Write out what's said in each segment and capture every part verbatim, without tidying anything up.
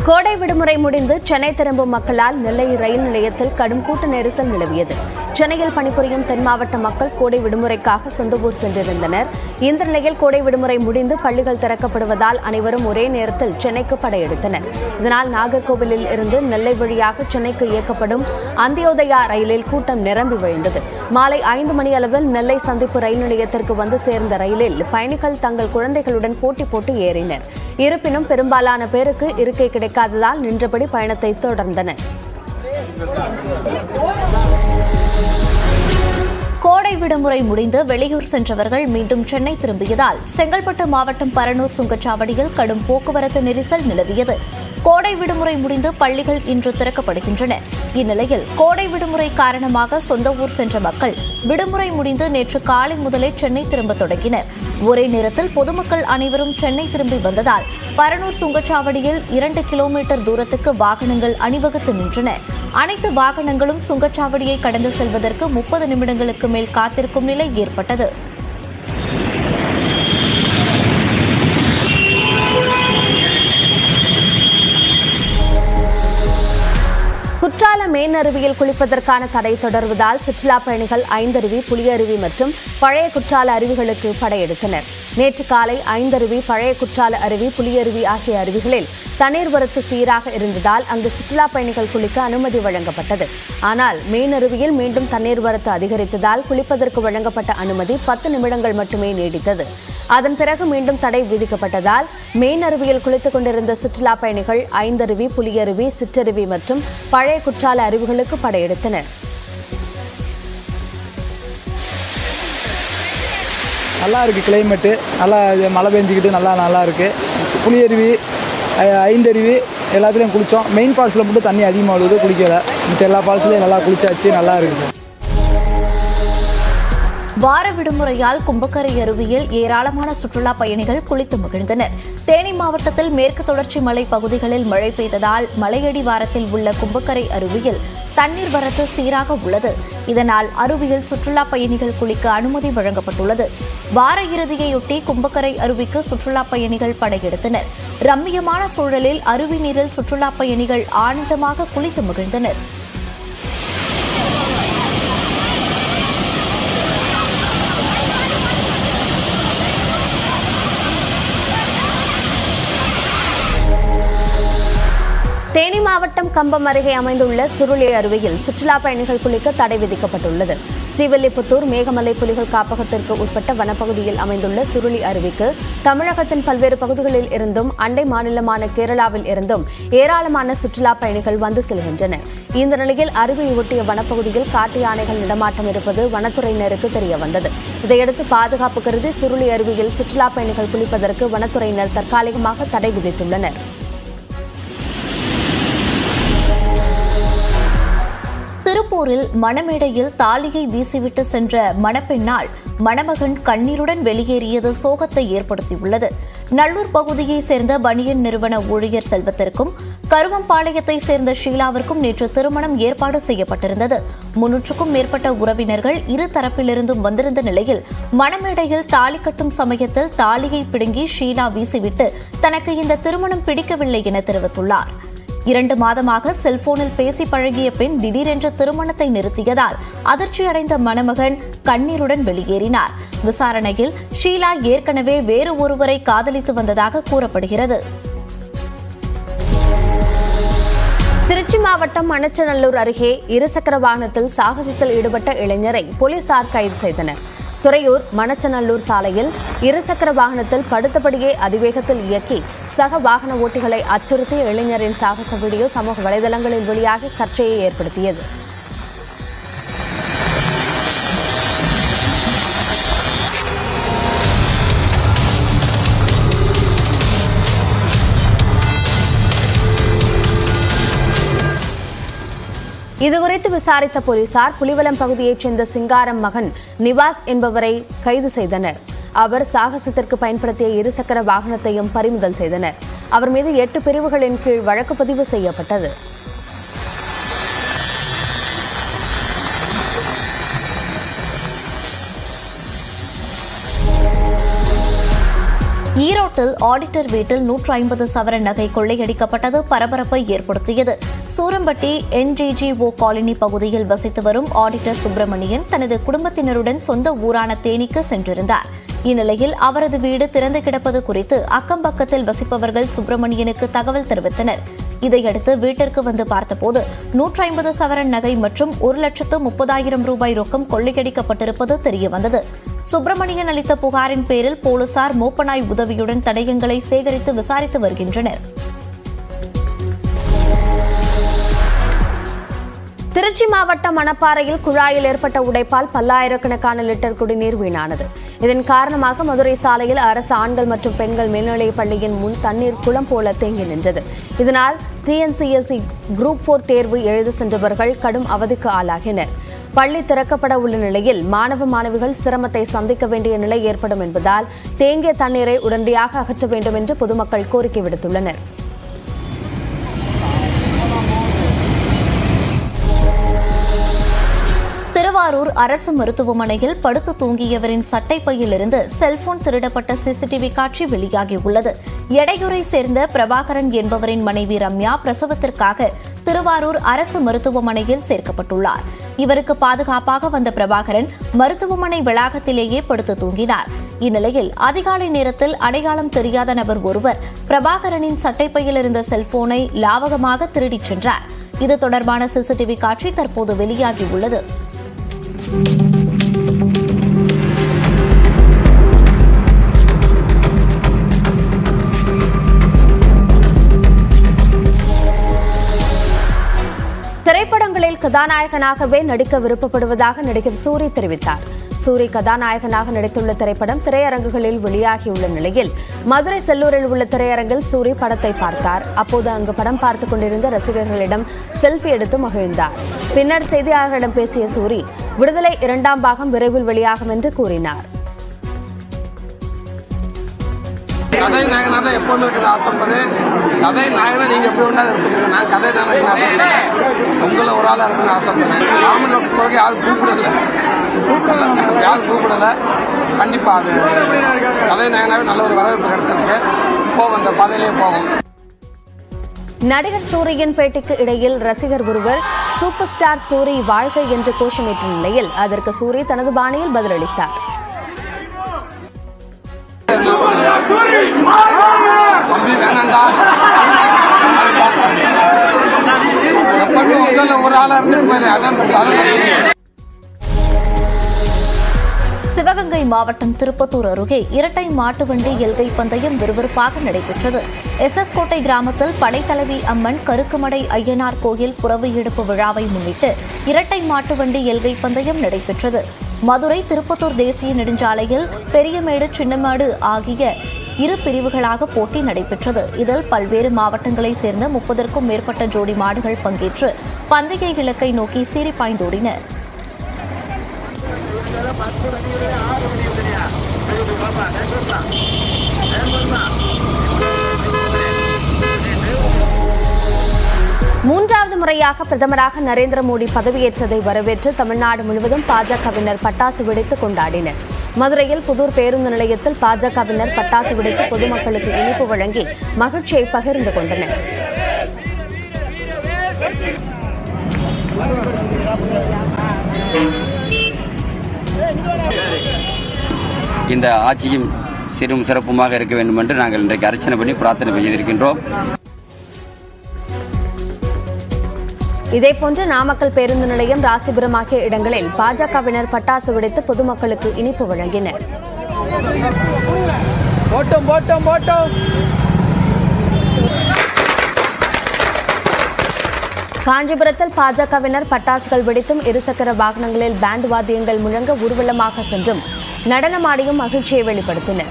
கோடை விடுமுறை முடிந்து சென்னை திரும்பும் மக்களால் நெல்லை ரயில் நிலையத்தில் கடும் கூட்ட நெரிசல் நிலவியது. சென்னையில் பணிபுரியும் தென் மாவட்ட மக்கள் கோடை விடுமுறைக்காக சொந்த ஊர் சென்றிருந்தனர். இந்த நிலையில் கோடை விடுமுறை முடிந்து பள்ளிகள் திறக்கப்படுவதால் அனைவரும் ஒரே நேரத்தில் சென்னைக்கு படையெடுத்தனர். இதனால் நாகர்கோவிலில் இருந்து நெல்லை வழியாக சென்னைக்கு இயக்கப்படும் அந்தியோதயா ரயிலில் கூட்டம் நிரம்பி வழிந்தது. மாலை ஐந்து மணி அளவில் நெல்லை சந்திப்பு ரயில் நிலையத்திற்கு வந்து சேர்ந்த ரயிலில் பயணிகள் தங்கள் குழந்தைகளுடன் போட்டி போட்டு ஏறினர். இருப்பினும் பெரும்பாலான பேருக்கு இருக்கை கிடைக்காததால் நின்றபடி பயணத்தை தொடர்ந்தனர். கோடை விடுமுறை முடிந்து வெளியூர் சென்றவர்கள் மீண்டும் சென்னை திரும்பியதால் செங்கல்பட்டு மாவட்டம் பரனூர் சுங்கச்சாவடியில் கடும் போக்குவரத்து நெரிசல் நிலவியது. கோடை விடுமுறை முடிந்து பள்ளிகள் இன்று திறக்கப்படுகின்றன. இந்நிலையில் கோடை விடுமுறை காரணமாக சொந்த ஊர் சென்ற மக்கள் விடுமுறை முடிந்து நேற்று காலை முதலே சென்னை திரும்ப தொடங்கினர். ஒரே நேரத்தில் பொதுமக்கள் அனைவரும் சென்னை திரும்பி வந்ததால் பரனூர் சுங்கச்சாவடியில் இரண்டு கிலோமீட்டர் தூரத்துக்கு வாகனங்கள் அணிவகுத்து நின்றன. அனைத்து வாகனங்களும் சுங்கச்சாவடியை கடந்து செல்வதற்கு முப்பது நிமிடங்களுக்கு மேல் காத்திருக்கும் நிலை ஏற்பட்டது. குற்றால மெயின் அருவியில் குளிப்பதற்கான தடை தொடர்வதால் சுற்றுலா பயணிகள் ஐந்தருவி, புலியருவி மற்றும் பழைய குற்றால அருவிகளுக்கு படையெடுத்தனர். நேற்று காலை ஐந்தருவி, பழைய குற்றால அருவி, புலியருவி ஆகிய அருவிகளில் தண்ணீர் வரத்து சீராக இருந்ததால் அங்கு சுற்றுலா பயணிகள் குளிக்க அனுமதி வழங்கப்பட்டது. ஆனால் மெயின் அருவியில் மீண்டும் தண்ணீர் வரத்து அதிகரித்ததால் குளிப்பதற்கு வழங்கப்பட்ட அனுமதி பத்து நிமிடங்கள் மட்டுமே நீடித்தது. அதன் பிறகு மீண்டும் தடை விதிக்கப்பட்டதால் மெயின் அருவியில் குளித்துக் கொண்டிருந்த சுற்றுலா பயணிகள் ஐந்தருவி, புலியருவி, சிற்றருவி மற்றும் பழைய குற்றால அருவிகளுக்கு படையெடுத்தனர். நல்லா இருக்கு, கிளைமேட்டு நல்லா மழை பெஞ்சிக்கிட்டு நல்லா நல்லா இருக்கு. புலியருவி, ஐந்தருவி எல்லாத்துலேயும் குளித்தோம். மெயின் ஃபால்ஸில் மட்டும் தண்ணி அதிகமாக வருது, குளிக்கலை. மற்ற எல்லா ஃபால்ஸ்லையும் நல்லா குளிச்சாச்சு, நல்லா இருக்கு சார். வார விடுமுறையால் கும்பக்கரை அருவியில் ஏராளமான சுற்றுலா பயணிகள் குளித்து மகிழ்ந்தனர். தேனி மாவட்டத்தில் மேற்கு தொடர்ச்சி மலை பகுதிகளில் மழை பெய்ததால் மலையடிவாரத்தில் உள்ள கும்பக்கரை அருவியில் தண்ணீர் வரத்து சீராக உள்ளது. இதனால் அருவியில் சுற்றுலா பயணிகள் குளிக்க அனுமதி வழங்கப்பட்டுள்ளது. வார இறுதியையொட்டி கும்பக்கரை அருவிக்கு சுற்றுலா பயணிகள் படையெடுத்தனர். ரம்மியமான சூழலில் அருவி நீரில் சுற்றுலா பயணிகள் ஆனந்தமாக குளித்து மகிழ்ந்தனர். தேனி மாவட்டம் கம்பம் அருகே அமைந்துள்ள சுருளி அருவியில் சுற்றுலா பயணிகள் குளிக்க தடை விதிக்கப்பட்டுள்ளது. ஸ்ரீவில்லிபுத்தூர் மேகமலை புலிகள் காப்பகத்திற்கு உட்பட்ட வனப்பகுதியில் அமைந்துள்ள சுருளி அருவிக்கு தமிழகத்தின் பல்வேறு பகுதிகளில் இருந்தும் அண்டை மாநிலமான கேரளாவில் இருந்தும் ஏராளமான சுற்றுலா பயணிகள் வந்து செல்கின்றனர். இந்த நிலையில் அருவியை ஒட்டிய வனப்பகுதியில் காட்டு யானைகள் நடமாட்டம் இருப்பது வனத்துறையினருக்கு தெரியவந்தது. இதையடுத்து பாதுகாப்பு கருதி சுருளி அருவியில் சுற்றுலா பயணிகள் குளிப்பதற்கு வனத்துறையினர் தற்காலிகமாக தடை விதித்துள்ளனர். திருப்பூரில் மணமேடையில் தாலியை வீசிவிட்டு சென்ற மணப்பெண்ணால் மணமகன் கண்ணீருடன் வெளியேறியது சோகத்தை ஏற்படுத்தியுள்ளது. நல்லூர் பகுதியைச் சேர்ந்த பனியன் நிறுவன ஊழியர் செல்வத்திற்கும் கருவம்பாளையத்தைச் சேர்ந்த ஷீலாவிற்கும் நேற்று திருமணம் ஏற்பாடு செய்யப்பட்டிருந்தது. முன்னூற்றுக்கும் மேற்பட்ட உறவினர்கள் இரு தரப்பிலிருந்தும் வந்திருந்த நிலையில் மணமேடையில் தாலி கட்டும் சமயத்தில் தாலியை பிடுங்கி ஷீலா வீசிவிட்டு தனக்கு இந்த திருமணம் பிடிக்கவில்லை என தெரிவித்துள்ளார். இரண்டு மாதமாக செல்போனில் பேசி பழகிய பெண் திடீரென்று திருமணத்தை நிறுத்தியதால் அதிர்ச்சியடைந்த மணமகன் கண்ணீருடன் வெளியேறினார். விசாரணையில் ஷீலா ஏற்கனவே வேறு ஒருவரை காதலித்து வந்ததாக கூறப்படுகிறது. திருச்சி மாவட்டம் மணச்சநல்லூர் அருகே இருசக்கர வாகனத்தில் சாகசத்தில் ஈடுபட்ட இளைஞரை போலீசார் கைது செய்தனர். துறையூர் மணச்சநல்லூர் சாலையில் இருசக்கர வாகனத்தில் படுத்தபடியே அதிவேகத்தில் இயக்கி சக வாகன ஓட்டிகளை அச்சுறுத்திய இளைஞரின் சாகச வீடியோ சமூக வலைதளங்களில் வெளியாகி சர்ச்சையை ஏற்படுத்தியது. இதுகுறித்து விசாரித்த போலீசார் புலிவலம் பகுதியைச் சேர்ந்த சிங்காரம் மகன் நிவாஸ் என்பவரை கைது செய்தனர். அவர் சாகசத்திற்கு பயன்படுத்திய இருசக்கர வாகனத்தையும் பறிமுதல் செய்தனர். அவர் மீது எட்டு பிரிவுகளின் கீழ் வழக்கு பதிவு செய்யப்பட்டது. ஈரோட்டில் ஆடிட்டர் வீட்டில் நூற்று ஐம்பது சவரன் நகை கொள்ளையடிக்கப்பட்டது பரபரப்பை ஏற்படுத்தியது. சூரம்பட்டி என்ஜிஜிஓ காலனி பகுதியில் வசித்து வரும் ஆடிட்டர் சுப்பிரமணியன் தனது குடும்பத்தினருடன் சொந்த ஊரான தேனிக்கு சென்றிருந்தார். இந்நிலையில் அவரது வீடு திறந்து கிடப்பது குறித்து அக்கம்பக்கத்தில் வசிப்பவர்கள் சுப்பிரமணியனுக்கு தகவல் தெரிவித்தனர். இதையடுத்து வீட்டிற்கு வந்து பார்த்தபோது நூற்றி ஐம்பது சவரன் நகை மற்றும் ஒரு லட்சத்து முப்பதாயிரம் ரூபாய் ரொக்கம் கொள்ளையடிக்கப்பட்டிருப்பது தெரியவந்தது. சுப்பிரமணியன் அளித்த புகாரின் பேரில் போலீசார் மோப்பநாய் உதவியுடன் தடயங்களை சேகரித்து விசாரித்து வருகின்றனர். திருச்சி மாவட்டம் மணப்பாறையில் குழாயில் ஏற்பட்ட உடைப்பால் பல்லாயிரக்கணக்கான லிட்டர் குடிநீர் வீணானது. இதன் காரணமாக மதுரை சாலையில் அரசு ஆண்கள் மற்றும் பெண்கள் மேல்நிலைப் பள்ளியின் முன் தண்ணீர் குளம் போல தேங்கி நின்றது. இதனால் டிஎன்சிஎஸ்சி குரூப் போர் தேர்வு எழுத சென்றவர்கள் கடும் அவதிக்கு ஆளாகினர். பள்ளி திறக்கப்பட உள்ள நிலையில் மாணவ மாணவிகள் சிரமத்தை சந்திக்க வேண்டிய நிலை ஏற்படும் என்பதால் தேங்கிய தண்ணீரை உடனடியாக அகற்ற வேண்டும் என்று பொதுமக்கள் கோரிக்கை விடுத்துள்ளனர். திருவாரூர் அரசு மருத்துவமனையில் படுத்து தூங்கியவரின் சட்டைப்பையிலிருந்து செல்போன் திருடப்பட்ட சிசிடிவி காட்சி வெளியாகியுள்ளது. எடையூரை சேர்ந்த பிரபாகரன் என்பவரின் மனைவி ரம்யா பிரசவத்திற்காக திருவாரூர் அரசு மருத்துவமனையில் சேர்க்கப்பட்டுள்ளார். இவருக்கு பாதுகாப்பாக வந்த பிரபாகரன் மருத்துவமனை வளாகத்திலேயே படுத்து தூங்கினார். இந்நிலையில் அதிகாலை நேரத்தில் அடையாளம் தெரியாத நபர் ஒருவர் பிரபாகரனின் சட்டைப்பையில் இருந்த செல்போனை லாவகமாக திருடிச் சென்றார். இது தொடர்பான சிசிடிவி காட்சி தற்போது வெளியாகியுள்ளது. திரைப்படங்களில் கதாநாயகனாகவே நடிக்க விருப்பப்படுவதாக நடிகர் சூரி தெரிவித்தார். சூரி கதாநாயகனாக நடித்துள்ள திரைப்படம் திரையரங்குகளில் வெளியாகியுள்ள நிலையில் மதுரை செல்லூரில் உள்ள திரையரங்கில் சூரி படத்தை பார்த்தார். அப்போது அங்கு படம் பார்த்துக் கொண்டிருந்த ரசிகர்களிடம் செல்ஃபி எடுத்து மகிழ்ந்தார். பின்னர் செய்தியாளர்களிடம் பேசிய சூரி விடுதலை இரண்டாம் பாகம் விரைவில் வெளியாகும் என்று கூறினார். கதை நாயகனா தான் எப்பவுமே இருக்கிற ஆசைப்படுறேன். கதை நாயகனா நீங்க எப்படி ஒன்றாக எடுத்துக்கீங்க. நான் கதை நாயகன் ஆசைப்படுறேன். உங்களை ஒரு ஆளா இருக்குன்னு ஆசைப்படுறேன். ராமன் பிறகு யாரும் கூப்பிடல யாரும் கூப்பிடல கண்டிப்பா அது கதை நாயகனாவே நல்ல ஒரு வரவேற்பு கிடைச்சிருக்கு. போகும் அந்த பாதையிலேயே போகும். நடிகர் சூரியின் பேட்டிக்கு இடையில் ரசிகர் ஒருவர் சூப்பர் ஸ்டார் சூரி வாழ்க்கை என்று கோஷமிட்ட நிலையில் அதற்கு சூரி தனது பாணியில் பதிலளித்தார். தம்பி வேணாண்டா எப்பவுமே உங்கள ஒரு ஆளா இருந்துட்டு போயிரு. அதான் சிவகங்கை மாவட்டம் திருப்பத்தூர் அருகே இரட்டை மாட்டு வண்டி எல்கை பந்தயம் விறுவிறுப்பாக நடைபெற்றது. எஸ் எஸ் கோட்டை கிராமத்தில் படைத்தலைவி அம்மன் கருக்குமடை ஐயனார் கோயில் புறவு எடுப்பு விழாவை முன்னிட்டு இரட்டை மாட்டு வண்டி எல்கை பந்தயம் நடைபெற்றது. மதுரை திருப்பத்தூர் தேசிய நெடுஞ்சாலையில் பெரியமேடு சின்னமேடு ஆகிய இரு பிரிவுகளாக போட்டி நடைபெற்றது. இதில் பல்வேறு மாவட்டங்களைச் சேர்ந்த முப்பதற்கும் மேற்பட்ட ஜோடி மாடுகள் பங்கேற்று பந்தய இலக்கை நோக்கி சீறி பாய்ந்தோடின. மூன்றாவது முறையாக பிரதமராக நரேந்திர மோடி பதவியேற்றதை வரவேற்று தமிழ்நாடு முழுவதும் பாஜகவினர் பட்டாசு வெடித்து கொண்டாடினர். மதுரையில் புதூர் பேருந்து நிலையத்தில் பாஜகவினர் பட்டாசு வெடித்து பொதுமக்களுக்கு இனிப்பு வழங்கி மகிழ்ச்சியை பகிர்ந்து கொண்டனர். இந்த ஆட்சியும் சிறும் சிறப்புமாக இருக்க வேண்டும் என்று நாங்கள் இன்றைக்கு அர்ச்சனை பண்ணி பிரார்த்தனை செய்திருக்கின்றோம். இதேபோன்று நாமக்கல் பேருந்து நிலையம், ராசிபுரம் ஆகிய இடங்களில் பாஜகவினர் பட்டாசு வெடித்து பொதுமக்களுக்கு இனிப்பு வழங்கினர். காஞ்சிபுரத்தில் பாஜகவினர் பட்டாசுகள் வெடித்தும் இருசக்கர வாகனங்களில் பேண்ட் வாத்தியங்கள் முழங்க ஊர்வலமாக சென்றும் நடனமாடியும் மகிழ்ச்சியை வெளிப்படுத்தினர்.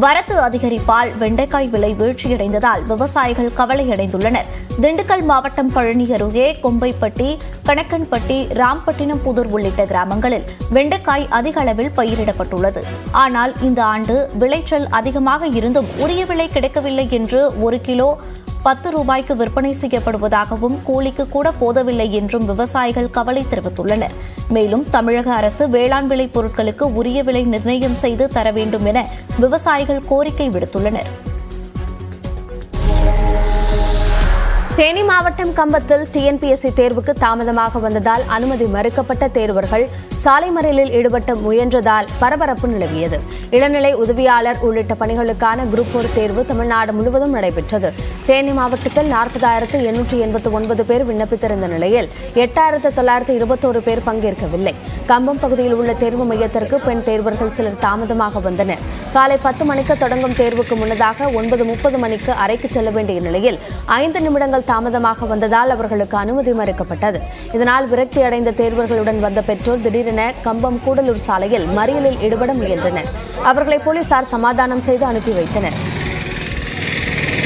வரத்து அதிகரிப்பால் வெண்டைக்காய் விலை வீழ்ச்சியடைந்ததால் விவசாயிகள் கவலையடைந்துள்ளனர். திண்டுக்கல் மாவட்டம் பழனி அருகே கொம்பைப்பட்டி, கணக்கன்பட்டி, ராம்பட்டினம் புதூர் உள்ளிட்ட கிராமங்களில் வெண்டைக்காய் அதிக அளவில் பயிரிடப்பட்டுள்ளது. ஆனால் இந்த ஆண்டு விளைச்சல் அதிகமாக இருந்தும் உரிய விலை கிடைக்கவில்லை என்று ஒரு கிலோ பத்து ரூபாய்க்கு விற்பனை செய்யப்படுவதாகவும் கூலிக்கு கூட போதவில்லை என்றும் விவசாயிகள் கவலை தெரிவித்துள்ளனர். மேலும் தமிழக அரசு வேளாண் விளை பொருட்களுக்கு உரிய விலை நிர்ணயம் செய்து தர வேண்டும் என விவசாயிகள் கோரிக்கை விடுத்துள்ளனர். தேனி மாவட்டம் கம்பத்தில் டிஎன்பிஎஸ்சி தேர்வுக்கு தாமதமாக வந்ததால் அனுமதி மறுக்கப்பட்ட தேர்வர்கள் சாலை மறியலில் ஈடுபட்ட முயன்றதால் பரபரப்பு நிலவியது. இளநிலை உதவியாளர் உள்ளிட்ட பணிகளுக்கான குரூப் ஒரு தேர்வு தமிழ்நாடு முழுவதும் நடைபெற்றது. தேனி மாவட்டத்தில் நாற்பதாயிரத்து எண்ணூற்று எண்பத்தி ஒன்பது பேர் விண்ணப்பித்திருந்த நிலையில் எட்டாயிரத்து தொள்ளாயிரத்து இருபத்தோரு பேர் பங்கேற்கவில்லை. கம்பம் பகுதியில் உள்ள தேர்வு மையத்திற்கு பெண் தேர்வர்கள் சிலர் தாமதமாக வந்தனர். காலை பத்து மணிக்கு தொடங்கும் தேர்வுக்கு முன்னதாக ஒன்பது முப்பது மணிக்கு அறைக்கு செல்ல வேண்டிய நிலையில் ஐந்து நிமிடங்கள் தாமதமாக வந்ததால் அவர்களுக்கு அனுமதி மறுக்கப்பட்டது. இதனால் விரக்தி அடைந்த தேர்வர்களுடன் வந்த பெற்றோர் திடீரென கம்பம் கூடலூர் சாலையில் மறியலில் ஈடுபட முயன்றனர். அவர்களை போலீசார் சமாதானம் செய்து அனுப்பி வைத்தனர்.